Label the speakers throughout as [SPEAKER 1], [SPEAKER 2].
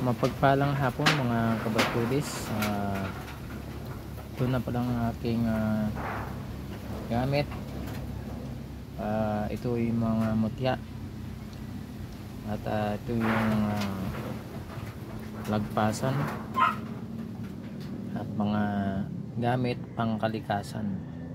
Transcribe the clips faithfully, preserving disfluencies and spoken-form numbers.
[SPEAKER 1] Mapagpalang hapon mga kabartudis. Uh, ito na palang aking uh, gamit. Uh, ito yung mga mutya. At uh, ito yung uh, lagpasan. At mga gamit pangkalikasan.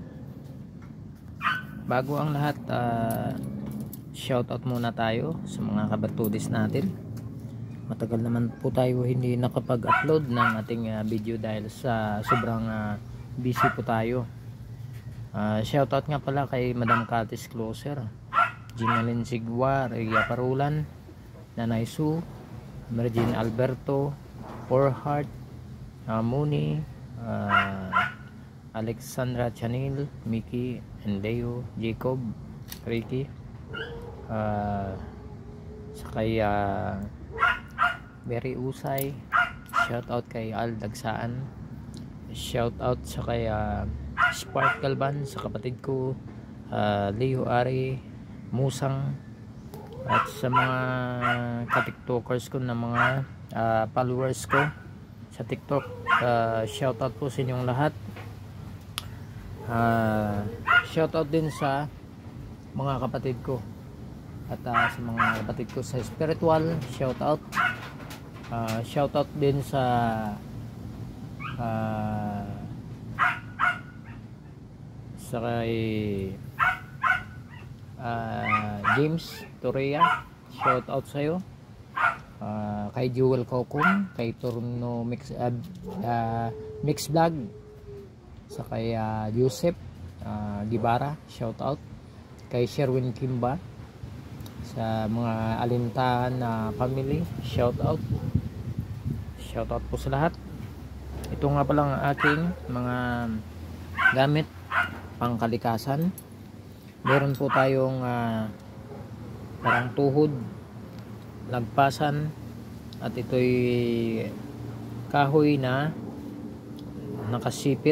[SPEAKER 1] Bago ang lahat, uh, shoutout muna tayo sa mga kabartudis natin. Matagal naman po tayo hindi nakapag-upload ng ating uh, video dahil sa sobrang uh, busy po tayo. Uh, shoutout nga pala kay Madam Katis Closer, Ginalyn Sigwa, Rhea Parulan, Nanay Sue, Mergin Alberto, Orhart, uh, Muni, uh, Alexandra Chanil, Mickey, Endeo, Jacob, Ricky, uh, sakay uh, Very Usay, shout out kay Al Dagsaan, shout out sa kay uh, Spark Galban, sa kapatid ko uh, Leo Ari, Musang, at sa mga ka-tiktokers ko na mga uh, followers ko sa TikTok. Uh, shout out po sa inyong lahat. Uh, shout out din sa mga kapatid ko at uh, sa mga kapatid ko sa spiritual, shout out. Uh, shout out din sa uh, sa kay uh, James Torrea, shout out sa iyo. Uh, kay Jewel Kokum, kay Turno Mix uh, uh, Mix Vlog, sa kay uh, Joseph uh, Gibara, shout out. Kay Sherwin Kimba, sa mga Alintahan na uh, family, shout out. Shout out po sa lahat. Ito nga palang aking mga gamit pangkalikasan. Meron po tayong uh, parang tuhod, lagpasan, at ito'y kahoy na nakasipit.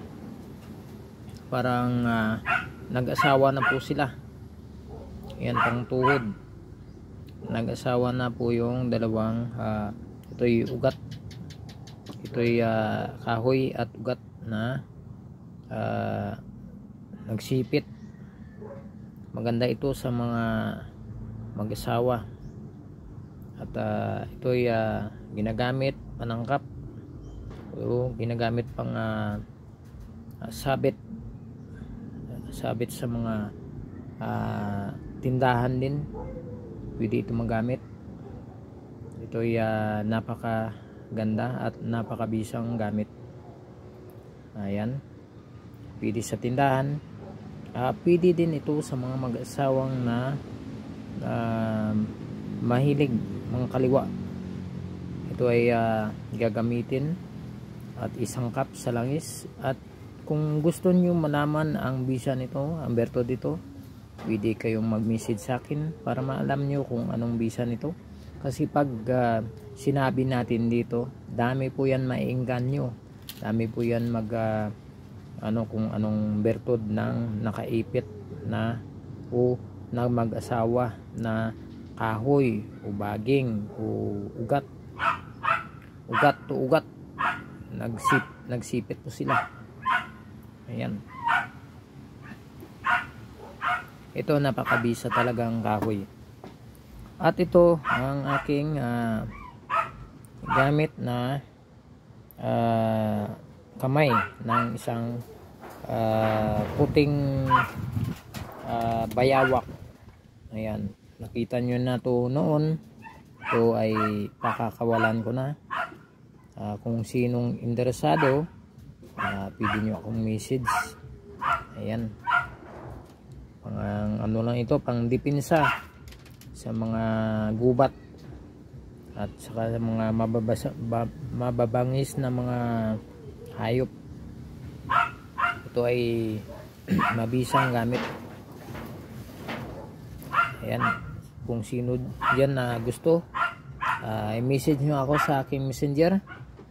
[SPEAKER 1] Parang uh, nag-asawa na po sila. Yan pang tuhod. Nag-asawa na po yung dalawang uh, ito'y ugat. Ito'y uh, kahoy at ugat na uh, nagsipit. Maganda ito sa mga mag-asawa. At uh, ito'y uh, ginagamit panangkap. O ginagamit pang uh, uh, sabit. Sabit sa mga uh, tindahan din. Pwede ito magamit. Ito'y uh, napaka ganda at napakabisang gamit. Ayan, pwede sa tindahan, uh, pwede din ito sa mga mag-asawang na uh, mahilig mga kaliwa. Ito ay uh, gagamitin at isangkap sa langis. At kung gusto nyo malaman ang bisa nito, ang berto dito, pwede kayong mag-message sa akin para maalam nyo kung anong bisa nito. Kasi pag uh, sinabi natin dito, dami po yan maiengganyo. Dami po yan mag uh, ano kung anong bertod ng nakaipit na o na mag-asawa na kahoy o baging o ugat. Ugat to ugat. Nagsip, nagsipit po sila. Ayan. Ito napakabisa talagang kahoy. At ito ang aking uh, gamit na uh, kamay ng isang uh, puting uh, bayawak. Ayan, nakita nyo na to noon. Ito ay pakakawalan ko na. Uh, kung sinong interesado, uh, pwede nyo akong message. Ayan, pang ano lang ito, pang dipinsa sa mga gubat at saka sa mga mababasa, ba, mababangis na mga hayop. Ito ay mabisang gamit. Ayan, kung sino dyan na gusto, uh, i-message nyo ako sa aking messenger.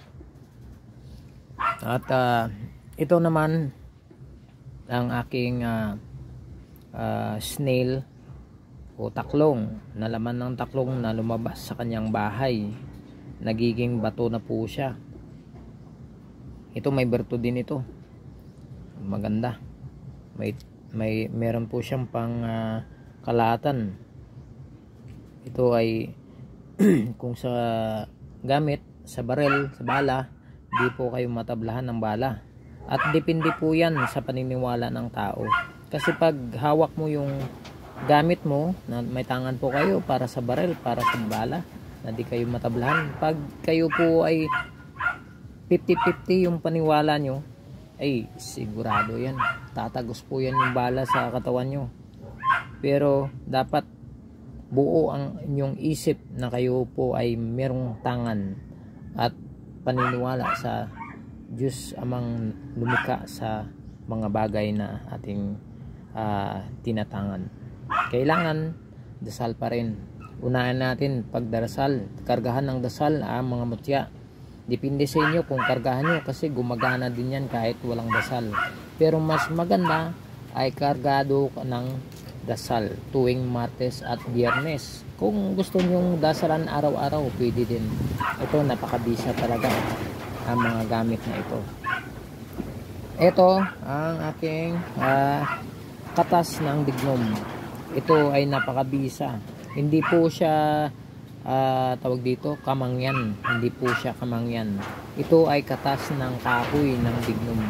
[SPEAKER 1] At uh, ito naman ang aking uh, uh, snail o taklong, na laman ng taklong na lumabas sa kanyang bahay. nagiging bato na po siya. Ito may berto din ito, maganda, may may meron po siyang pang uh, kalahatan. Ito ay kung sa gamit sa barel, sa bala, di po kayo matablahan ng bala. At depende po yan sa paniniwala ng tao. Kasi pag hawak mo yung gamit mo, na may tangan po kayo para sa barel, para sa bala, na di kayo matablahan. Pag kayo po ay fifty fifty yung paniwala nyo, ay sigurado yan, tatagos po yan yung bala sa katawan nyo. Pero dapat buo ang inyong isip na kayo po ay merong tangan at paniniwala sa Diyos amang lumikha sa mga bagay na ating uh, tinatangan. Kailangan dasal pa rin. Unahin natin pagdarasal, kargahan ng dasal ang mga mutya. Depende sa inyo kung kargahan nyo, kasi gumagana din yan kahit walang dasal. Pero mas maganda ay kargado ng dasal tuwing Martes at Biyernes. Kung gusto nyong dasalan araw-araw, pwede din. Ito, napakabisa talaga ang mga gamit na ito. Ito ang aking uh, katas ng dignum. Ito ay napakabisa. Hindi po siya uh, tawag dito kamangyan. Hindi po siya kamangyan. Ito ay katas ng kahoy ng dignum.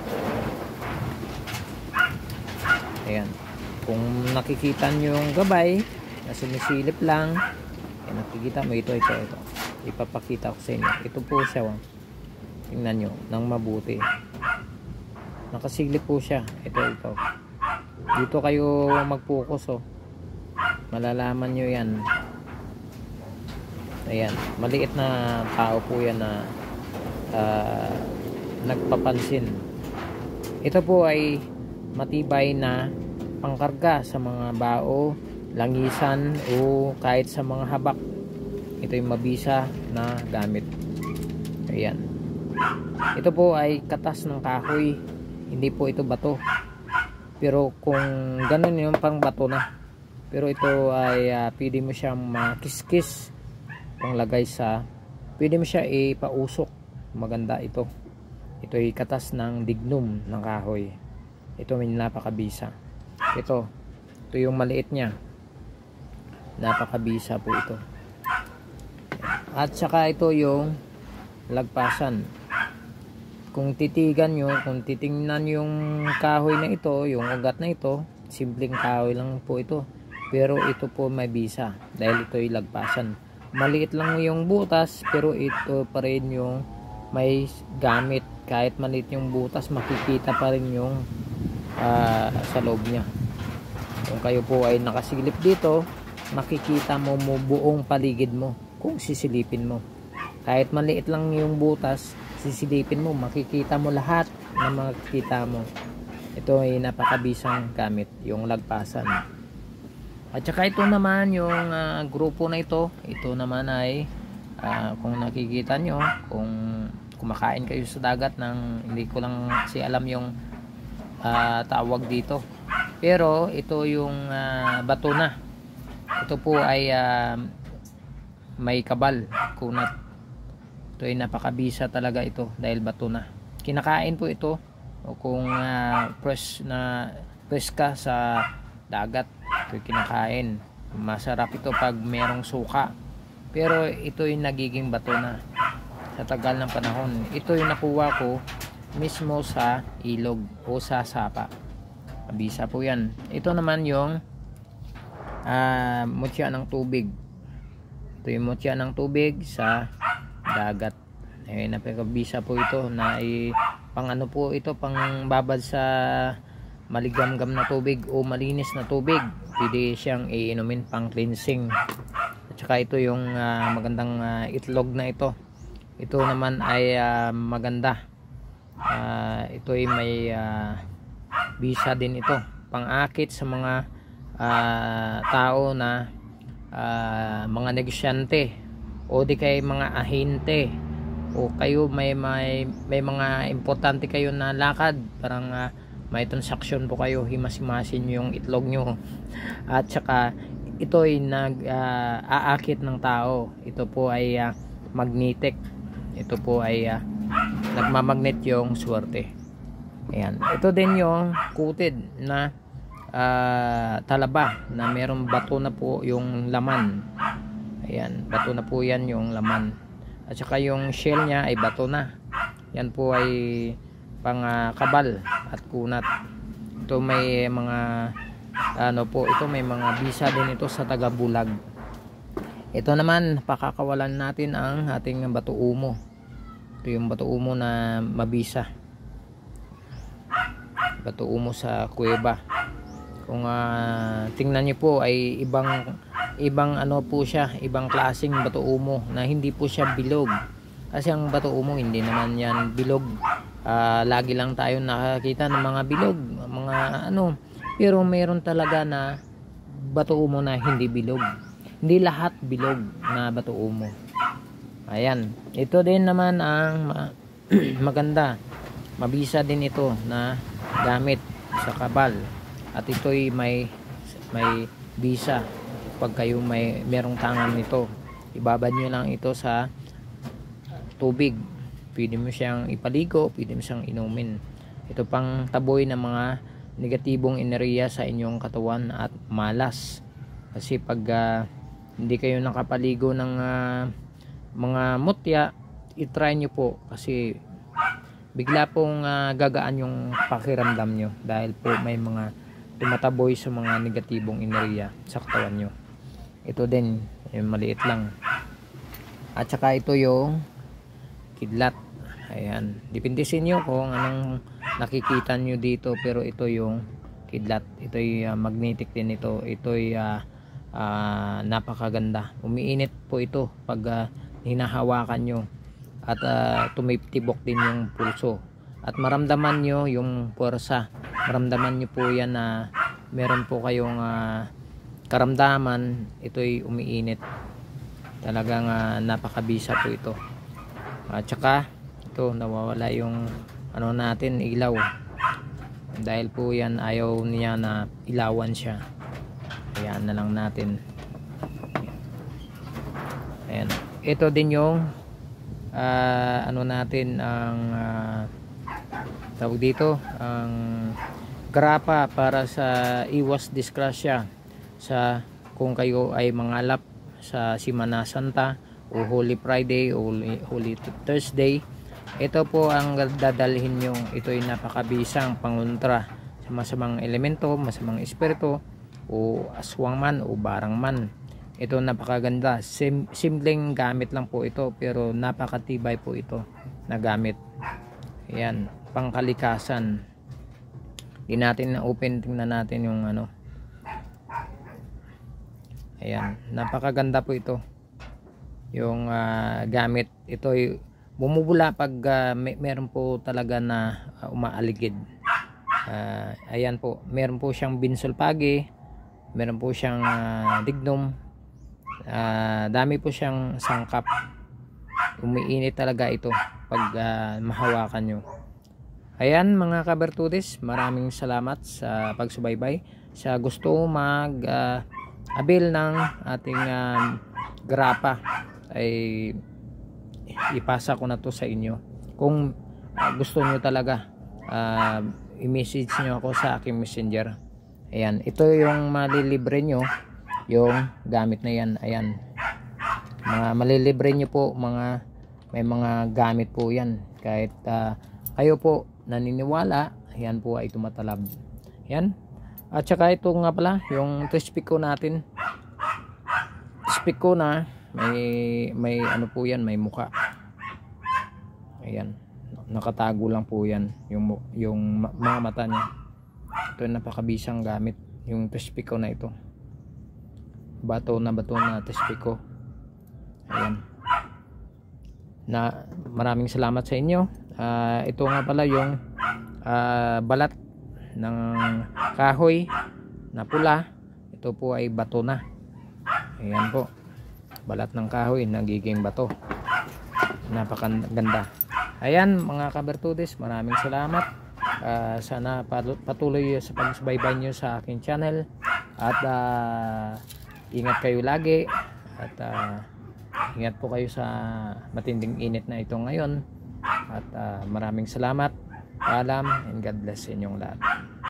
[SPEAKER 1] Ayan. Kung nakikita nyo yung gabay na sumisilip lang, eh, nakikita mo ito, ito, ito. Ipapakita ko sa inyo. Ito po siya. Oh. Tingnan nyo nang mabuti. Nakasilip po siya. Ito, ito. Dito kayo mag-focus. Oh. Malalaman nyo yan. Ayan. Maliit na tao po yan na uh, nagpapansin. Ito po ay matibay na pangkarga sa mga bao, langisan o kahit sa mga habak. Ito yung mabisa na gamit. Ayan. Ito po ay katas ng kahoy, hindi po ito bato. Pero kung ganun yung pang bato na. Pero ito ay uh, pwede mo siyang makiskis, panglagay sa, pwede mo siya ipausok. Maganda ito. Ito ay katas ng dignum ng kahoy. Ito may napakabisa. Ito, ito yung maliit niya. Napakabisa po ito. At saka ito yung lagpasan. Kung titigan nyo, kung titingnan yung kahoy na ito, yung ugat na ito, simpleng kahoy lang po ito. Pero ito po may bisa dahil ito yung lagpasan. Maliit lang yung butas, pero ito pa rin yung may gamit. Kahit maliit yung butas, makikita pa rin yung Uh, sa loob niya. Kung kayo po ay nakasilip dito, makikita mo mo buong paligid mo kung sisilipin mo. Kahit maliit lang yung butas, sisilipin mo, makikita mo lahat na makikita mo. Ito ay napakabisang gamit, yung lagpasan. At saka ito naman yung uh, grupo na ito. Ito naman ay uh, kung nakikita nyo, kung kumakain kayo sa dagat ng, hindi ko lang kasi alam yung Uh, tawag dito, pero ito yung uh, bato na. Ito po ay uh, may kabal, kunat. Ito ay napakabisa talaga ito dahil bato na. Kinakain po ito o kung uh, fresh na fresh ka sa dagat, ito kinakain. Masarap ito pag merong suka, pero ito yung nagiging bato na sa tagal ng panahon. Ito yung nakuha ko mismo sa ilog o sa sapa. Abisa po yan. Ito naman yung uh, mutya ng tubig. Ito yung mutya ng tubig sa dagat. Eh, napakabisa po ito na i, pang ano po ito, pang babad sa maligamgam na tubig o malinis na tubig. Pwede siyang iinumin pang cleansing. At saka ito yung uh, magandang uh, itlog na ito. Ito naman ay uh, maganda. Uh, ito ay may uh, bisa din ito, pang-akit sa mga uh, tao na uh, mga negosyante o di kay mga ahente o kayo may may, may mga importante kayo na lakad, parang uh, may transaction po kayo, himas-himasin yung itlog nyo. At saka ito ay nag uh, aakit ng tao. Ito po ay uh, magnetic. Ito po ay uh, nagmamagnet yung swerte. Ayan. Ito din yung coated na uh, talaba na mayroong bato na po yung laman. Ayan, bato na po yan yung laman. At saka yung shell nya ay bato na. Yan po ay pang uh, kabal at kunat. Ito may mga ano po, ito may mga bisa din ito sa taga Bulag. Ito naman, pakakawalan natin ang ating bato umo. Ito yung bato umo na mabisa. Bato umo sa kuweba. Kung uh, tingnan niyo po ay ibang ibang ano po siya, ibang klaseng bato umo na hindi po siya bilog. Kasi ang bato umo hindi naman yan bilog. Uh, lagi lang tayo nakakita ng mga bilog, mga ano, pero mayroon talaga na bato umo na hindi bilog. Hindi lahat bilog na bato umo. Ayan, ito din naman ang maganda. Mabisa din ito na gamit sa kabal. At ito'y may may bisa. Pag kayo may merong tangan nito, ibabad nyo lang ito sa tubig. Pwede mo siyang ipaligo, pwede mo siyang inumin. Ito pang taboy ng mga negatibong enerhiya sa inyong katawan at malas. Kasi pag uh, hindi kayo nakapaligo ng uh, mga mutya, i-try nyo po kasi bigla pong uh, gagaan yung pakiramdam nyo dahil po may mga tumataboy sa mga negatibong enerhiya sa katawan nyo. Ito din, yung maliit lang. At saka ito yung kidlat. Ayan, depende sa inyo kung anong nakikita nyo dito, pero ito yung kidlat. Ito yung uh, magnetic din ito. Ito yung uh, uh, napakaganda. Umiinit po ito pag uh, hinahawakan nyo. At uh, tumitibok din yung pulso. At maramdaman nyo yung puwersa. Maramdaman nyo po yan na meron po kayong uh, karamdaman. Ito'y umiinit. Talagang uh, napakabisa po ito. At saka ito nawawala yung ano natin, ilaw. Dahil po yan ayaw niya na ilawan siya. Ayan na lang natin. Ayan. Ito din yung uh, ano natin ang uh, tawag dito ang grapa para sa iwas disgrasya sa kung kayo ay mangalap sa Semana Santa o Holy Friday o Holy, Holy Thursday. Ito po ang dadalhin nyo. Ito ay napakabisang pangontra sa masamang elemento, masamang espiritu o aswang man o barang man. Ito napakaganda. Sim simpleng gamit lang po ito pero napakatibay po ito na gamit. Ayan, pangkalikasan. Di natin na open, tingnan natin yung ano. Ayan, napakaganda po ito. Yung uh, gamit, ito ay bumubula pag uh, may, meron po talaga na uh, umaaligid. Uh, ayan po, meron po siyang binsulpagi, meron po siyang uh, dignum. Uh, dami po siyang sangkap. Umiinit talaga ito pag uh, mahawakan nyo. Ayan mga kabertudis, maraming salamat sa pagsubaybay. Sa gusto mag uh, abil ng ating uh, grapa ay ipasa ko na to sa inyo. Kung uh, gusto nyo talaga, uh, i-message nyo ako sa aking messenger. Ayan, ito yung malilibre nyo, yung gamit na yan. Ayan, mga malilibre nyo po, mga may mga gamit po yan. Kahit uh, kayo po naniniwala, yan po ay tumatalab. Yan. At saka ito nga pala, yung trispiko natin. Trispiko na may may ano po yan, may muka. Ayan, nakatago lang po yan yung yung mga mata niya. Ito yung napakabisang gamit, yung trispiko na ito. Bato na bato na trispiko. Ayan. Na maraming salamat sa inyo. Uh, ito nga pala yung uh, balat ng kahoy na pula. Ito po ay bato na. Ayan po, balat ng kahoy nagiging bato. Napakaganda. Ayan mga kabertudis, maraming salamat. Uh, sana patuloy sa pagsubaybay nyo sa aking channel. At uh, ingat kayo lagi. At uh, ingat po kayo sa matinding init na ito ngayon, at uh, maraming salamat, paalam, and God bless sa inyong lahat.